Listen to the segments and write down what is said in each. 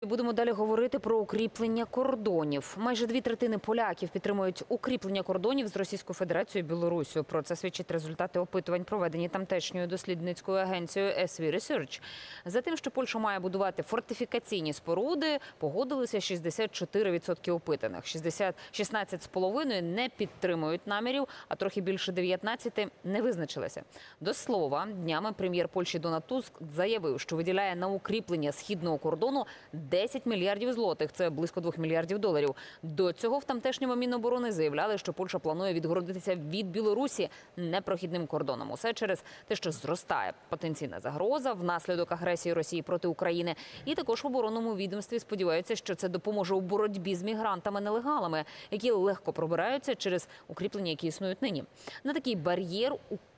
Будемо далі говорити про укріплення кордонів. Майже 2/3 поляків підтримують укріплення кордонів з Російською Федерацією і Білоруссю. Про це свідчать результати опитувань, проведені тамтешньою дослідницькою агенцією SV Research. За тим, що Польща має будувати фортифікаційні споруди, погодилися 64% опитаних. 16,5% не підтримують намірів, а трохи більше 19% не визначилися. До слова, днями прем'єр Польщі Дональд Туск заявив, що виділяє на укріплення східного кордону 10 мільярдів злотих, це близько 2 мільярдів доларів. До цього в тамтешньому Міноборони заявляли, що Польща планує відгородитися від Білорусі непрохідним кордоном. Усе через те, що зростає потенційна загроза внаслідок агресії Росії проти України. І також в оборонному відомстві сподіваються, що це допоможе у боротьбі з мігрантами-нелегалами, які легко пробираються через укріплення, які існують нині. На такий бар'єр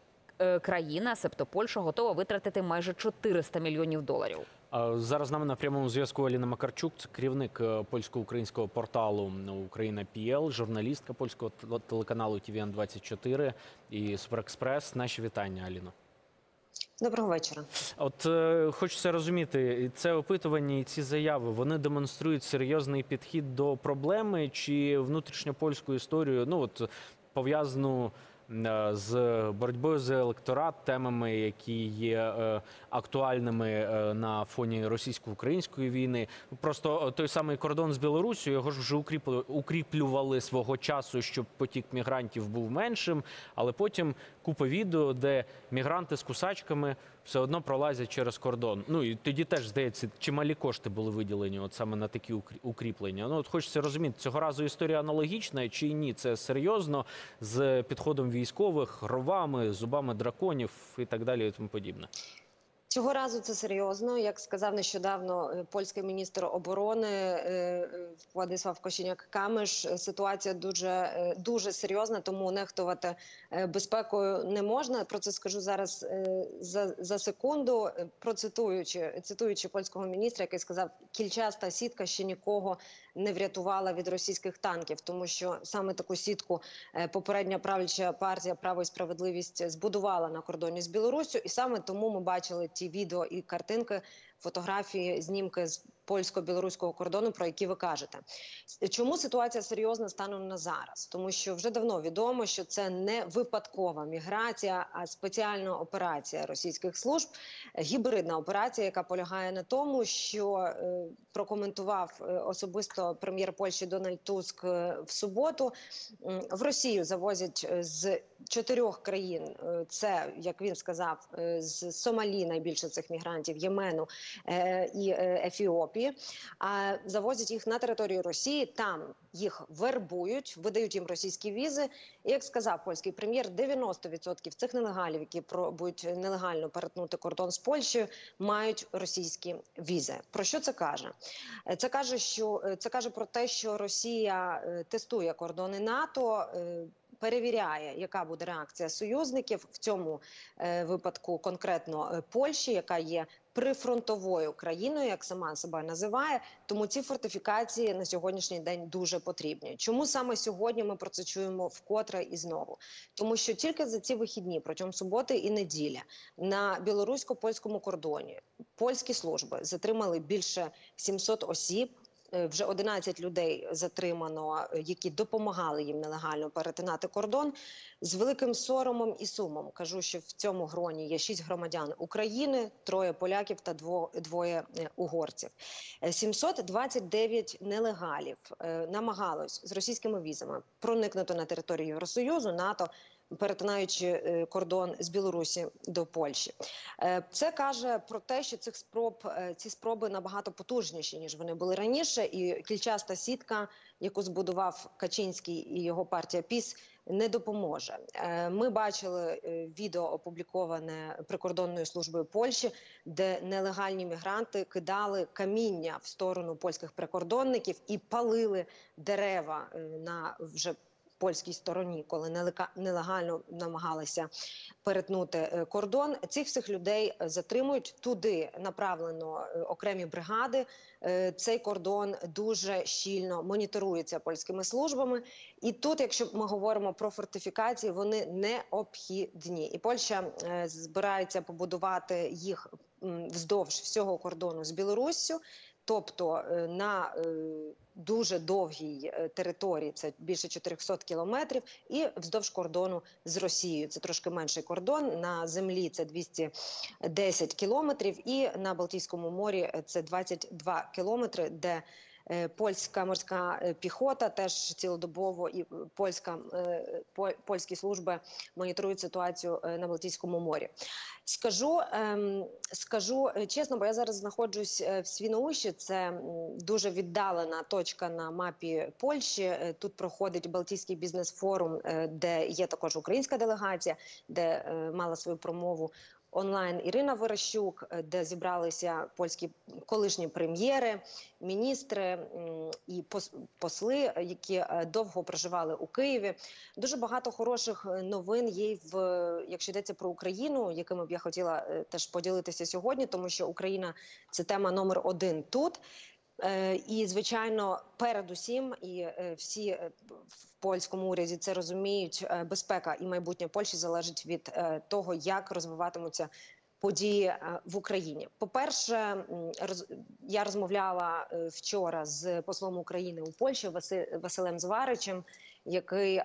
країна, себто Польща, готова витратити майже 400 мільйонів доларів. Зараз з нами на прямому зв'язку Аліна Макарчук, це керівник польсько-українського порталу Україна.ПЛ, журналістка польського телеканалу ТВН-24 і Суперекспрес. Наші вітання, Аліно. Доброго вечора. От хочеться розуміти, це опитування і ці заяви, вони демонструють серйозний підхід до проблеми чи внутрішньопольську історію, пов'язану з боротьбою за електорат, темами, які є актуальними на фоні російсько-української війни. Просто той самий кордон з Білоруссю, його ж вже укріплювали свого часу, щоб потік мігрантів був меншим, але потім купа відео, де мігранти з кусачками все одно пролазять через кордон. І тоді теж, здається, чималі кошти були виділені от саме на такі укріплення. Хочеться розуміти, цього разу історія аналогічна чи ні? Це серйозно, з підходом військових, ровами, зубами драконів і так далі і тому подібне? Цього разу це серйозно. Як сказав нещодавно польський міністр оборони Владислав Кошеняк-Камиш, ситуація дуже серйозна, тому нехтувати безпекою не можна. Про це скажу зараз за секунду, цитуючи польського міністра, який сказав, кільчаста сітка ще нікого не врятувала від російських танків, тому що саме таку сітку попередня правляча партія «Право і справедливість» збудувала на кордоні з Білоруссю, і саме тому ми бачили ті відео і картинки, фотографії, знімки з польсько-білоруського кордону, про які ви кажете. Чому ситуація серйозна станом на зараз? Тому що вже давно відомо, що це не випадкова міграція, а спеціальна операція російських служб, гібридна операція, яка полягає на тому, що прокоментував особисто прем'єр Польщі Дональд Туск в суботу. В Росію завозять з 4 країн, це, як він сказав, з Сомалі найбільше цих мігрантів, Ємену і Ефіопії, а завозять їх на територію Росії, там їх вербують, видають їм російські візи. І, як сказав польський прем'єр, 90% цих нелегалів, які пробують нелегально перетнути кордон з Польщею, мають російські візи. Про що це каже? Це каже про те, що Росія тестує кордони НАТО, перевіряє, яка буде реакція союзників, в цьому випадку конкретно Польщі, яка є прифронтовою країною, як сама себе називає, тому ці фортифікації на сьогоднішній день дуже потрібні. Чому саме сьогодні ми про це чуємо вкотре і знову? Тому що тільки за ці вихідні, протягом суботи і неділі, на білорусько-польському кордоні польські служби затримали більше 700 осіб, вже 11 людей затримано, які допомагали їм нелегально перетинати кордон. З великим соромом і сумом кажу, що в цьому гроні є 6 громадян України, 3 поляків та 2 угорців. 729 нелегалів намагалось з російськими візами проникнути на територію Євросоюзу, НАТО, перетинаючи кордон з Білорусі до Польщі. Це каже про те, що ці спроби набагато потужніші, ніж вони були раніше, і кільчаста сітка, яку збудував Качинський і його партія ПіС, не допоможе. Ми бачили відео, опубліковане прикордонною службою Польщі, де нелегальні мігранти кидали каміння в сторону польських прикордонників і палили дерева на вже польській стороні, коли нелегально намагалися перетнути кордон. Цих всіх людей затримують, туди направлено окремі бригади. Цей кордон дуже щільно моніторується польськими службами. І тут, якщо ми говоримо про фортифікації, вони необхідні. І Польща збирається побудувати їх вздовж всього кордону з Білоруссю. Тобто на дуже довгій території, це більше 400 кілометрів, і вздовж кордону з Росією. Це трошки менший кордон, на землі це 210 кілометрів, і на Балтійському морі це 22 кілометри, де польська морська піхота теж цілодобово і польські служби моніторують ситуацію на Балтійському морі. Скажу чесно, бо я зараз знаходжусь в Свіноуші, це дуже віддалена точка на мапі Польщі. Тут проходить Балтійський бізнес-форум, де є також українська делегація, де мала свою промову онлайн Ірина Верещук, де зібралися польські колишні прем'єри, міністри і посли, які довго проживали у Києві. Дуже багато хороших новин є, якщо йдеться про Україну, якими б я хотіла теж поділитися сьогодні, тому що Україна – це тема номер один тут. І, звичайно, передусім, і всі в польському уряді це розуміють, безпека і майбутнє Польщі залежить від того, як розвиватимуться події в Україні. По-перше, я розмовляла вчора з послом України у Польщі Василем Зваричем, який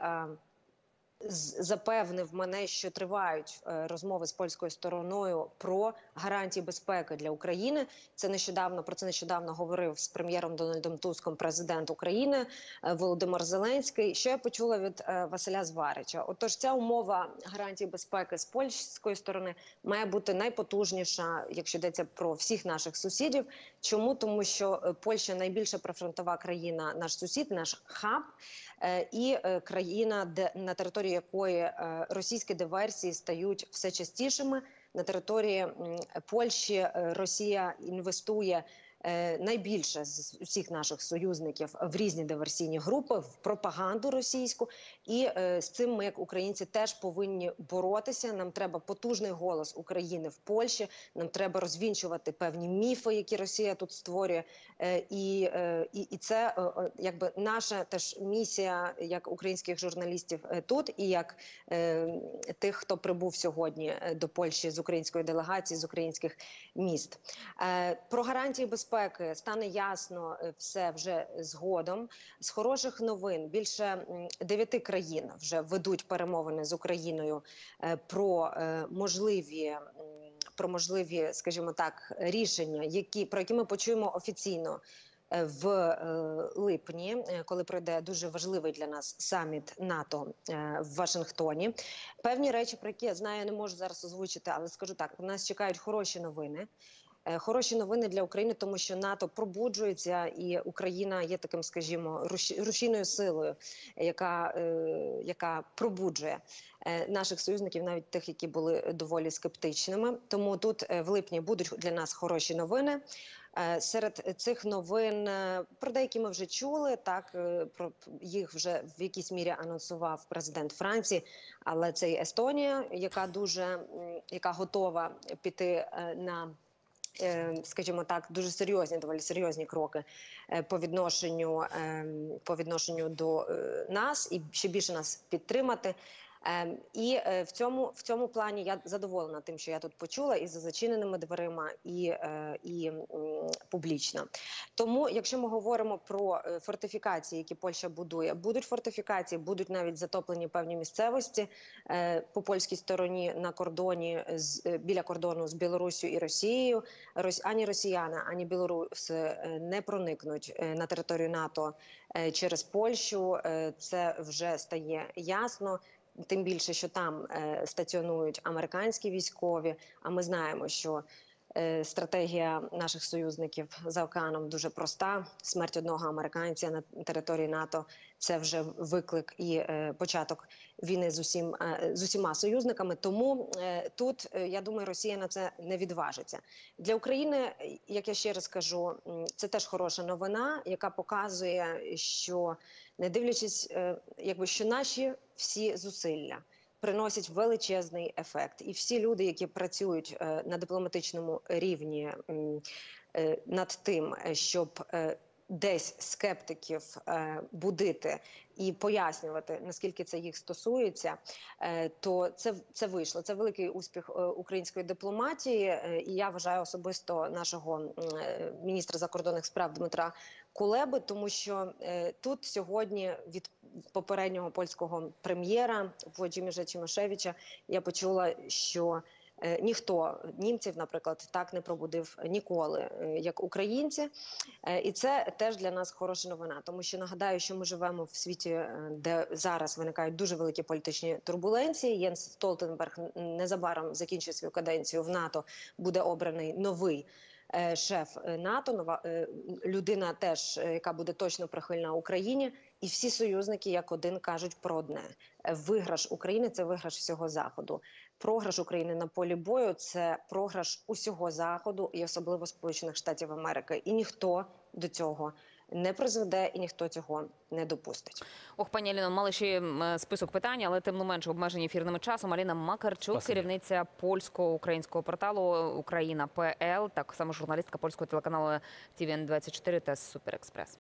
запевнив мене, що тривають розмови з польською стороною про гарантії безпеки для України. Про це нещодавно говорив з прем'єром Дональдом Туском президент України Володимир Зеленський. Що я почула від Василя Зварича? Отож, ця умова гарантій безпеки з польської сторони має бути найпотужніша, якщо йдеться про всіх наших сусідів. Чому? Тому що Польща найбільша прифронтова країна, наш сусід, наш хаб, і країна, на території якої російські диверсії стають все частішими. На території Польщі Росія інвестує найбільше з усіх наших союзників в різні диверсійні групи, в пропаганду російську. І з цим ми, як українці, теж повинні боротися. Нам треба потужний голос України в Польщі, нам треба розвінчувати певні міфи, які Росія тут створює. І це якби наша теж місія, як українських журналістів тут, і як тих, хто прибув сьогодні до Польщі з української делегації, з українських міст. Про гарантії безпеки стане ясно все вже згодом. З хороших новин більше 9 країн вже ведуть перемовини з Україною про можливі, скажімо так, рішення, про які ми почуємо офіційно в липні, коли пройде дуже важливий для нас саміт НАТО в Вашингтоні. Певні речі, про які я знаю, я не можу зараз озвучити, але скажу так, нас чекають хороші новини. Хороші новини для України, тому що НАТО пробуджується, і Україна є таким, скажімо, рушійною силою, яка пробуджує наших союзників, навіть тих, які були доволі скептичними. Тому тут в липні будуть для нас хороші новини. Серед цих новин, про деякі ми вже чули, так, про їх вже в якійсь мірі анонсував президент Франції, але це і Естонія, яка готова піти на, скажімо так, дуже серйозні, доволі серйозні кроки по відношенню до нас і ще більше нас підтримати. І в цьому плані я задоволена тим, що я тут почула, і за зачиненими дверима, і публічно. Тому, якщо ми говоримо про фортифікації, які Польща будує, будуть фортифікації, будуть навіть затоплені певні місцевості по польській стороні на кордоні, біля кордону з Білоруссю і Росією. Ані росіяни, ані білоруси не проникнуть на територію НАТО через Польщу. Це вже стає ясно. Тим більше, що там стаціонують американські військові, а ми знаємо, що стратегія наших союзників за океаном дуже проста. Смерть одного американця на території НАТО – це вже виклик і початок війни з усіма союзниками. Тому тут, я думаю, Росія на це не відважиться. Для України, як я ще раз кажу, це теж хороша новина, яка показує, що не дивлячись, що наші всі зусилля приносять величезний ефект. І всі люди, які працюють на дипломатичному рівні над тим, щоб десь скептиків будити і пояснювати, наскільки це їх стосується, то це вийшло. Це великий успіх української дипломатії. І я вважаю особисто нашого міністра закордонних справ Дмитра Кулеби, тому що тут сьогодні від попереднього польського прем'єра Владимира Тимошевича я почула, що ніхто німців, наприклад, так не пробудив ніколи, як українці. І це теж для нас хороша новина, тому що нагадаю, що ми живемо в світі, де зараз виникають дуже великі політичні турбуленції. Єнс Столтенберг незабаром закінчить свою каденцію в НАТО, буде обраний новий шеф НАТО, нова людина теж, яка буде точно прихильна Україні. І всі союзники як один кажуть про одне. Виграш України – це виграш всього Заходу. Програш України на полі бою – це програш усього Заходу і особливо Сполучених Штатів Америки. І ніхто до цього не призведе, і ніхто цього не допустить. Ох, пані Аліно, мали ще список питань, але тим не менше обмежені ефірним часом. Аліна Макарчук, Спасибо. керівниця польсько-українського порталу Україна.ПЛ, так само журналістка польського телеканалу TVN24 та Суперекспрес.